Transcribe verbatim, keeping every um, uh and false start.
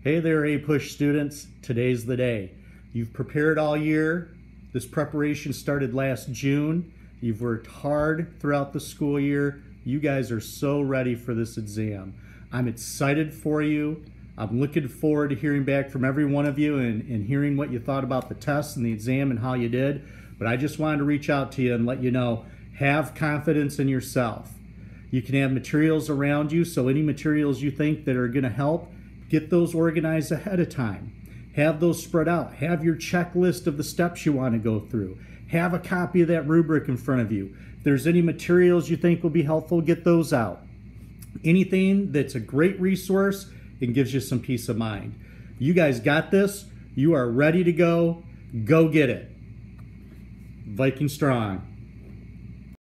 Hey there, A-Push students. Today's the day. You've prepared all year. This preparation started last June. You've worked hard throughout the school year. You guys are so ready for this exam. I'm excited for you. I'm looking forward to hearing back from every one of you and, and hearing what you thought about the test and the exam and how you did. But I just wanted to reach out to you and let you know, have confidence in yourself. You can have materials around you, so any materials you think that are going to help, get those organized ahead of time. Have those spread out. Have your checklist of the steps you want to go through. Have a copy of that rubric in front of you. If there's any materials you think will be helpful, get those out. Anything that's a great resource and gives you some peace of mind. You guys got this. You are ready to go. Go get it. Viking strong.